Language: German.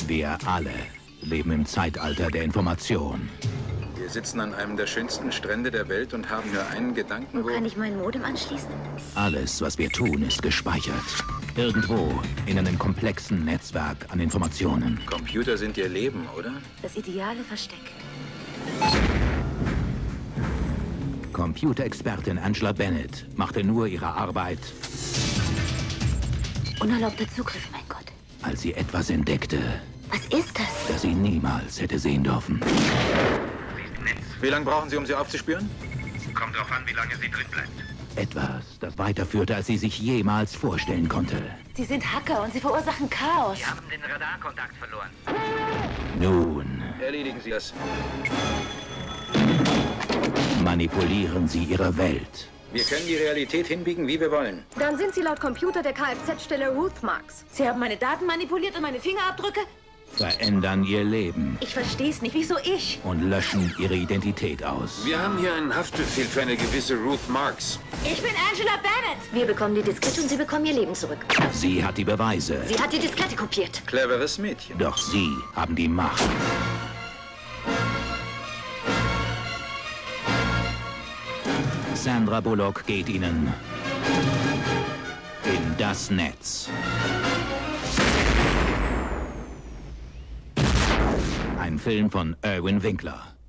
Wir alle leben im Zeitalter der Information. Wir sitzen an einem der schönsten Strände der Welt und haben nur einen Gedanken, Wo kann ich mein Modem anschließen? Alles, was wir tun, ist gespeichert. Irgendwo in einem komplexen Netzwerk an Informationen. Computer sind ihr Leben, oder? Das ideale Versteck. Computerexpertin Angela Bennett machte nur ihre Arbeit, Unerlaubter Zugriff, mein Gott. als sie etwas entdeckte, Was ist das? das sie niemals hätte sehen dürfen. Wie lange brauchen Sie, um sie aufzuspüren? Kommt drauf an, wie lange sie drin bleibt. Etwas, das weiterführte, als sie sich jemals vorstellen konnte. Sie sind Hacker und sie verursachen Chaos. Wir haben den Radarkontakt verloren. Nun Erledigen Sie das. manipulieren sie ihre Welt. Wir können die Realität hinbiegen, wie wir wollen. Dann sind Sie laut Computer der Kfz-Stelle Ruth Marks. Sie haben meine Daten manipuliert und meine Fingerabdrücke? Verändern ihr Leben Ich verstehe es nicht. Wieso ich? und löschen ihre Identität aus. Wir haben hier einen Haftbefehl für eine gewisse Ruth Marks. Ich bin Angela Bennett. Wir bekommen die Diskette und Sie bekommen Ihr Leben zurück. Sie hat die Beweise, Sie hat die Diskette kopiert. Cleveres Mädchen. doch sie haben die Macht. Sandra Bullock geht ihnen in das Netz. Ein Film von Irwin Winkler.